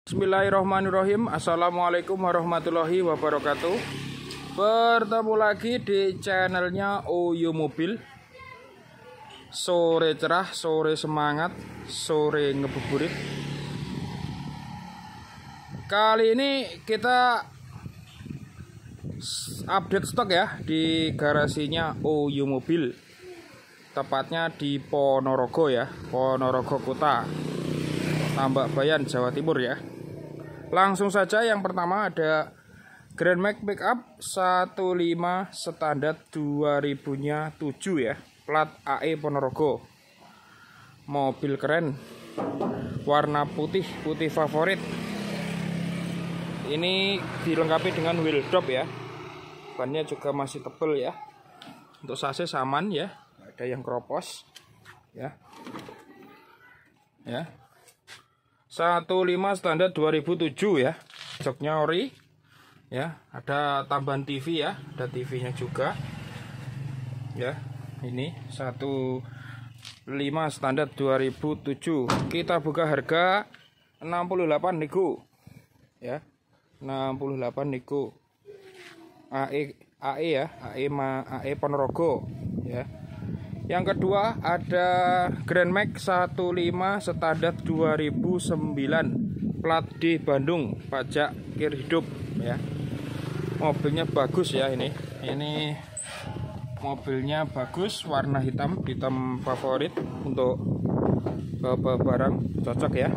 Bismillahirrahmanirrahim. Assalamualaikum warahmatullahi wabarakatuh. Bertemu lagi di channelnya Oyo Mobil. Sore cerah, sore semangat, sore ngebuburit. Kali ini kita update stok ya di garasinya Oyo Mobil. Tepatnya di Ponorogo ya, Ponorogo Kota, Tambak Bayan, Jawa Timur ya. Langsung saja yang pertama ada Grand Max Pickup 15 standar 2000-nya 7 ya, plat AE Ponorogo. Mobil keren, warna putih, putih favorit. Ini dilengkapi dengan wheel drop ya. Bannya juga masih tebel ya. Untuk sasis aman ya, nggak ada yang keropos ya. Ya. 15 standar 2007 ya. Joknya ori ya, ada tambahan TV ya, ada TV-nya juga. Ya, ini 15 standar 2007. Kita buka harga 68 nego. Ya. 68 nego. AE ya, AE Ponorogo ya. Yang kedua ada Grand Max 15 standar 2009 plat D Bandung, pajak kir hidup ya. Mobilnya bagus ya ini. Ini mobilnya bagus, warna hitam, hitam favorit untuk bawa barang, cocok ya.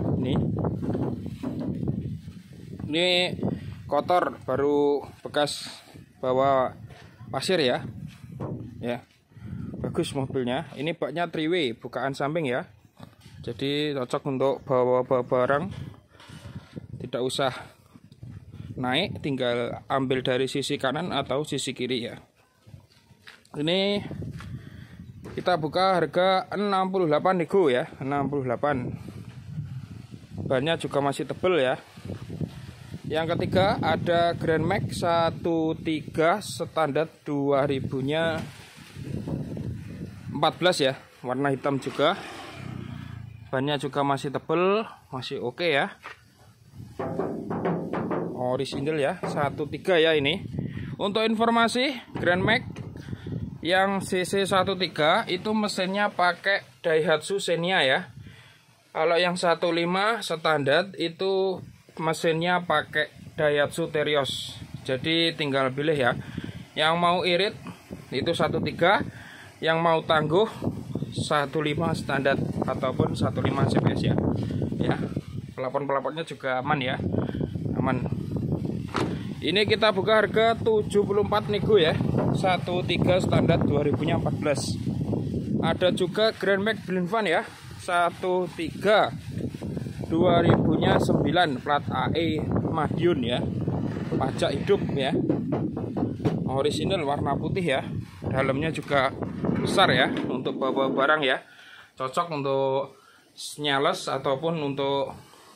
Ini kotor, baru bekas bawa pasir ya. Ya. Bagus mobilnya. Ini baknya 3-way, bukaan samping ya. Jadi cocok untuk bawa barang. Tidak usah naik, tinggal ambil dari sisi kanan atau sisi kiri ya. Ini kita buka harga 68 nego ya, 68. Bannya juga masih tebel ya. Yang ketiga ada Grand Max 13 standar 2000-nya 14 ya, warna hitam juga. Bannya juga masih tebel, masih oke ya. Orisinil ya, 13 ya ini. Untuk informasi, Grand Max yang CC 13 itu mesinnya pakai Daihatsu Xenia ya. Kalau yang 15 standar itu mesinnya pakai Daihatsu Terios. Jadi tinggal pilih ya. Yang mau irit itu 13, yang mau tangguh 15 standar ataupun 15 CPS ya. Ya. Pelapon-pelaponnya juga aman ya. Aman. Ini kita buka harga 74 nego ya. 13 standar 2000-nya 14. Ada juga Grand Max Blind Van ya. 13 2000-nya 9 plat AE Madiun ya. Pajak hidup ya. Orisinal warna putih ya. Dalamnya juga besar ya untuk bawa barang ya. Cocok untuk nyales ataupun untuk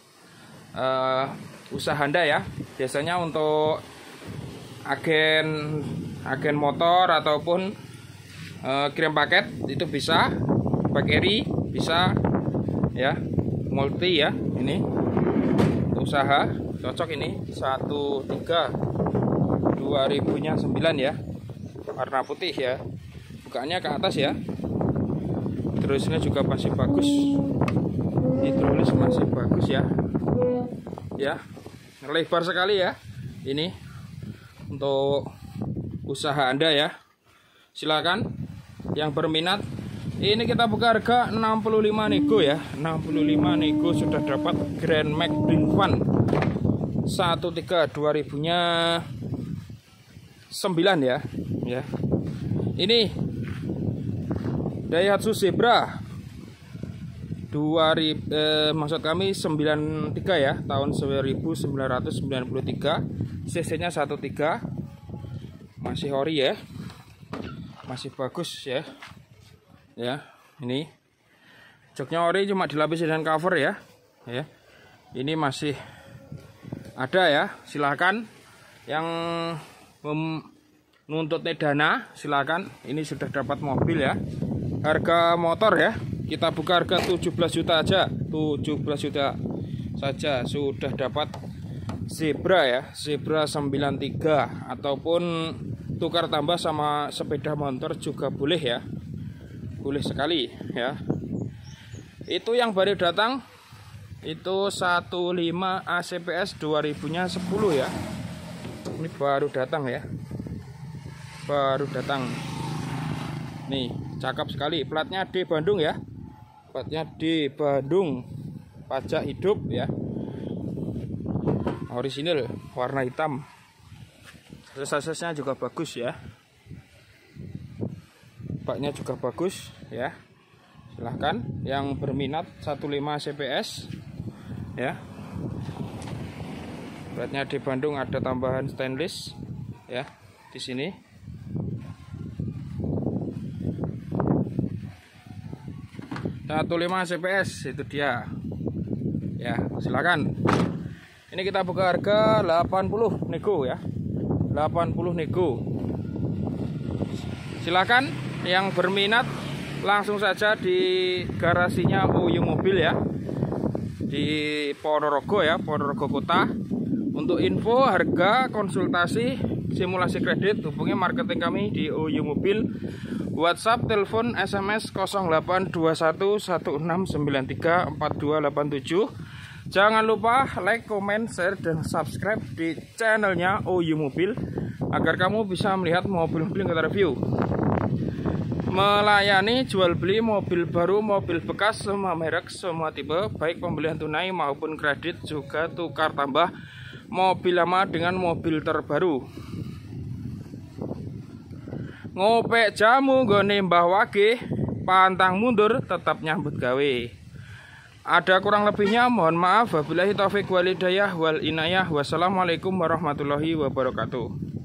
usaha Anda ya. Biasanya untuk agen motor ataupun kirim paket itu bisa, pakai bisa ya, multi ya. Ini untuk usaha cocok ini. 13 2000-nya 9 ya, warna putih ya. Bukaannya ke atas ya. Terusnya juga masih bagus. Hidrolis masih bagus ya. Ya, lebar sekali ya. Ini untuk usaha Anda ya. Silakan yang berminat. Ini kita buka harga 65 nego ya. 65 nego sudah dapat Grand Max Blind Van 13 2000-nya 9 ya. Ya. Ini Daihatsu Zebra 93 ya, tahun 1993. CC-nya 13. Masih ori ya. Masih bagus ya. Ya, ini joknya ori, cuma dilapisi dengan cover ya. Ya. Ini masih ada ya. Silahkan yang menuntut dana, silakan. Ini sudah dapat mobil ya. Harga motor ya, kita buka harga 17 juta aja. 17 juta. saja sudah dapat Zebra ya, Zebra 93, ataupun tukar tambah sama sepeda motor juga boleh ya. Boleh sekali ya. Itu yang baru datang itu 15 ACPS 2000-nya 10 ya. Ini baru datang ya. Baru datang. Nih, cakep sekali. Platnya D Bandung ya. Platnya D Bandung. Pajak hidup ya. Orisinil, warna hitam. Aksesorisnya juga bagus ya. Baknya juga bagus ya. Silahkan yang berminat 15 CPS ya. Platnya di Bandung, ada tambahan stainless ya di sini. Satu 5 CPS itu dia. Ya, silakan. Ini kita buka harga 80 nego ya. 80 nego. Silakan yang berminat langsung saja di garasinya OU Mobil ya. Di Ponorogo ya, Ponorogo Kota. Untuk info, harga, konsultasi, simulasi kredit, hubungi marketing kami di OU Mobil. WhatsApp, telepon, SMS 082116934287. Jangan lupa like, comment, share, dan subscribe di channelnya OU Mobil agar kamu bisa melihat mobil-mobil yang kita review. Melayani jual beli mobil baru, mobil bekas, semua merek, semua tipe, baik pembelian tunai maupun kredit, juga tukar tambah mobil lama dengan mobil terbaru. Ngopek jamu gone Mbah Wage, pantang mundur tetap nyambut gawe. Ada kurang lebihnya, mohon maaf. Wabillahi taufik wal hidayah wal inayah. Wassalamualaikum warahmatullahi wabarakatuh.